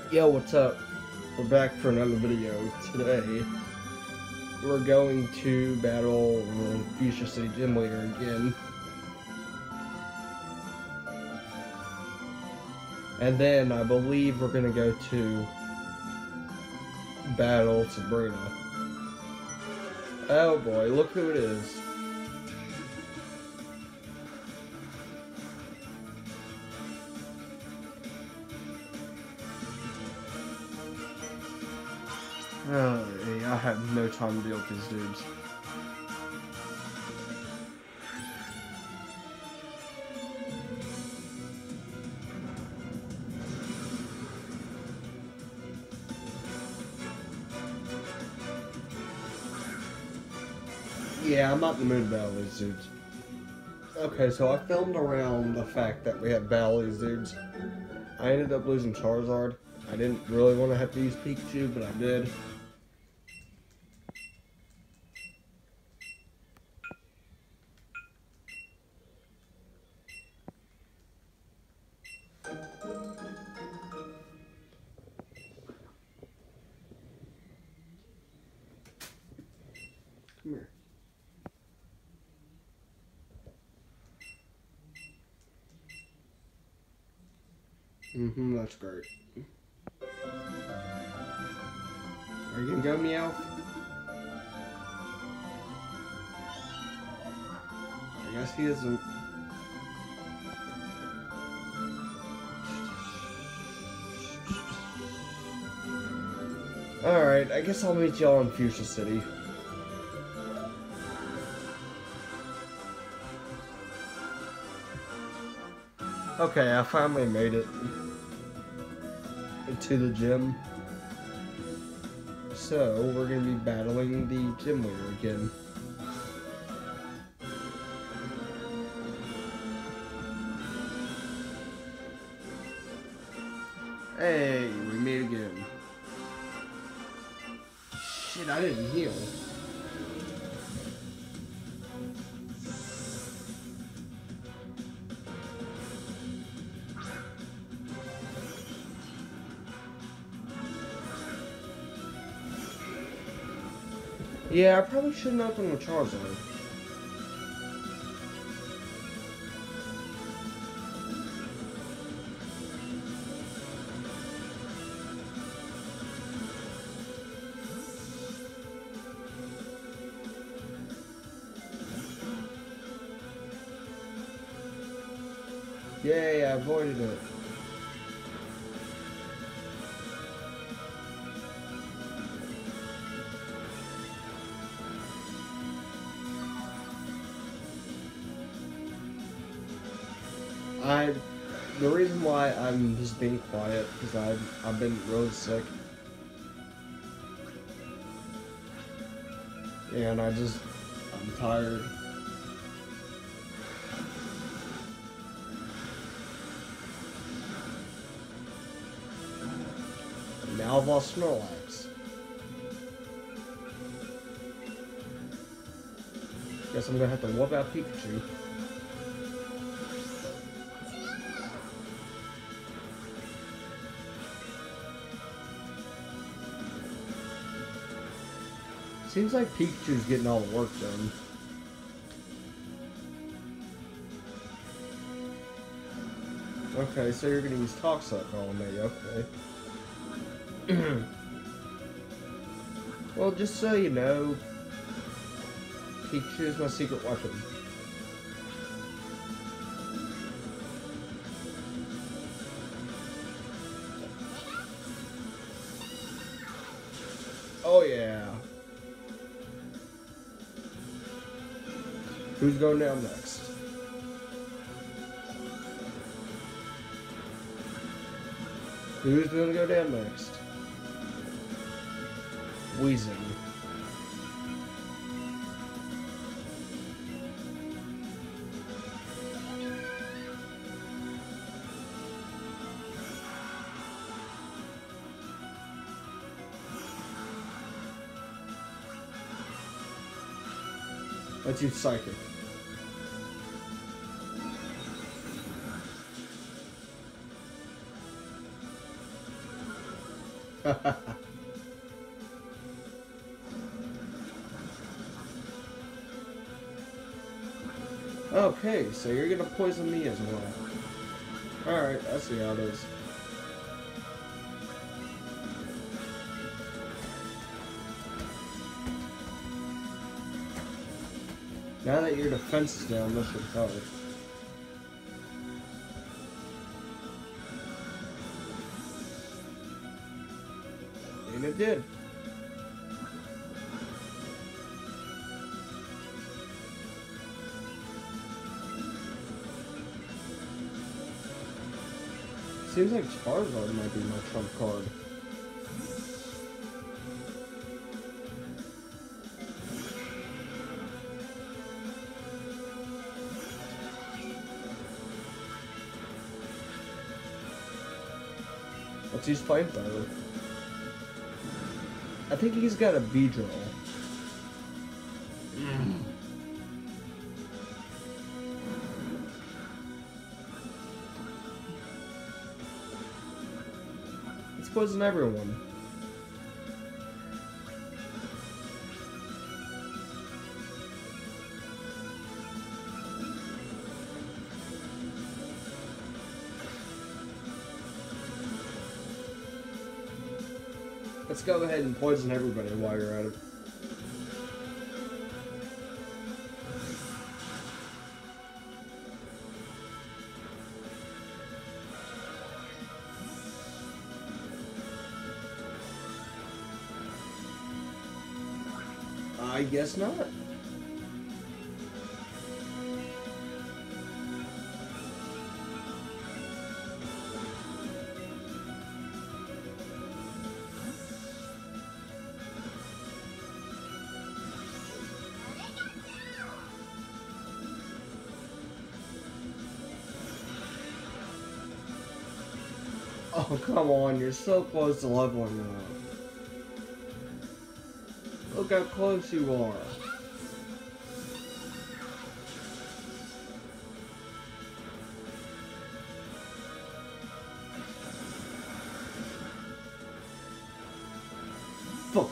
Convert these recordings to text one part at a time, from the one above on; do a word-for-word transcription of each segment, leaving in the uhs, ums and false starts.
Yo, what's up? We're back for another video. Today, we're going to battle the Fuchsia City Gym Leader again. And then, I believe we're gonna go to battle Sabrina. Oh boy, look who it is. Oh, I have no time to deal with these dudes. Yeah, I'm not in the mood to battle these dudes. Okay, so I filmed around the fact that we had battle these dudes. I ended up losing Charizard. I didn't really want to have to use Pikachu, but I did. Come here. Mm-hmm, that's great. Are you gonna go, Meow? I guess he isn't. Alright, I guess I'll meet y'all in Fuchsia City. Okay, I finally made it to the gym. So, we're gonna be battling the gym leader again. Hey, we meet again. Shit, I didn't heal. Yeah, I probably shouldn't open with Charizard. Yay, I avoided it. I, the reason why I'm just being quiet because I've I've been really sick, and I just I'm tired. Now I've lost Snorlax. Guess I'm gonna have to whoop out Pikachu. Seems like Pikachu's getting all the work done. Okay, so you're gonna use Toxic on me, okay. Well, just so you know, Pikachu is my secret weapon. Oh yeah. Who's going down next? Who's gonna go down next? Weezing. Let's use Psychic. Okay, so you're gonna poison me as well. Alright, I see how it is. Now that your defense is down, this should help. And it did. Seems like Charizard might be my trump card. Let's use Flamethrower. I think he's got a Beedrill. Mm. Let's poison everyone. Let's go ahead and poison everybody while you're at it. I guess not. Oh, come on, you're so close to leveling up. Look how close you are. Fuck.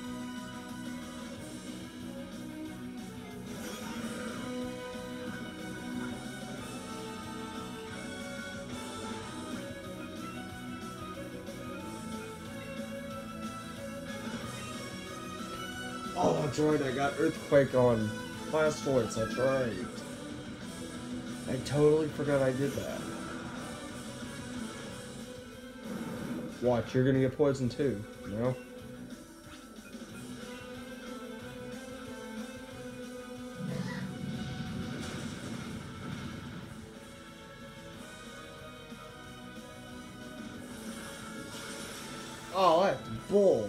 Oh, that's right, I got Earthquake on Blastoise, that's right. I totally forgot I did that. Watch, you're gonna get poisoned too, you know? Oh, that's bull.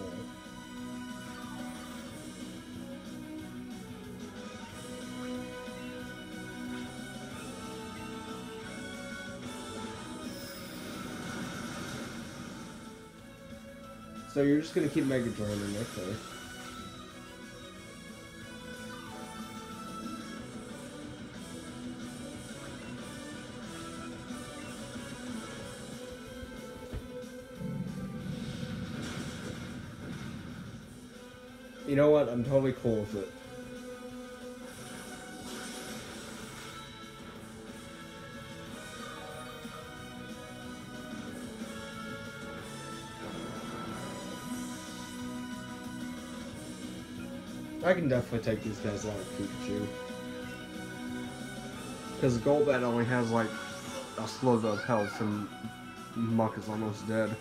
So you're just gonna keep Mega Draining, okay. You know what? I'm totally cool with it. I can definitely take these guys out with Pikachu. Because Golbat only has like a sliver of health and Muck is almost dead.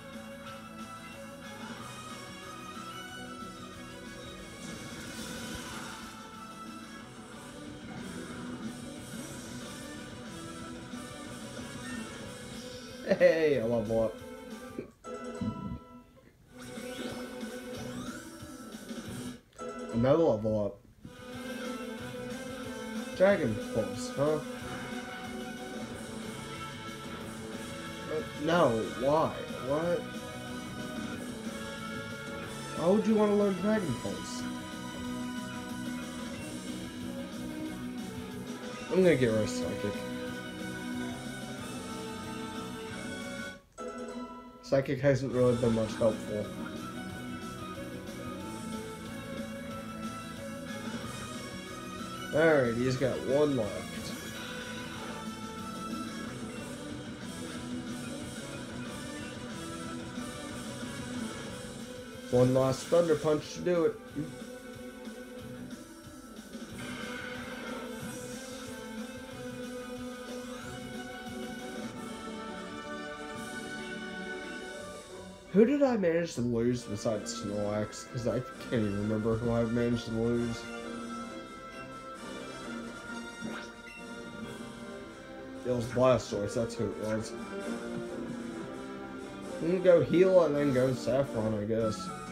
Hey, I level up. Another level up. Dragon Pulse, huh? Uh, no, why? What? Why would you want to learn Dragon Pulse? I'm gonna get rid of Psychic. Psychic hasn't really been much helpful. Alright, he's got one left. One last Thunder Punch to do it. Who did I manage to lose besides Snorlax? Because I can't even remember who I've managed to lose. It was Blastoise, that's who it was. I'm gonna go heal and then go Saffron, I guess.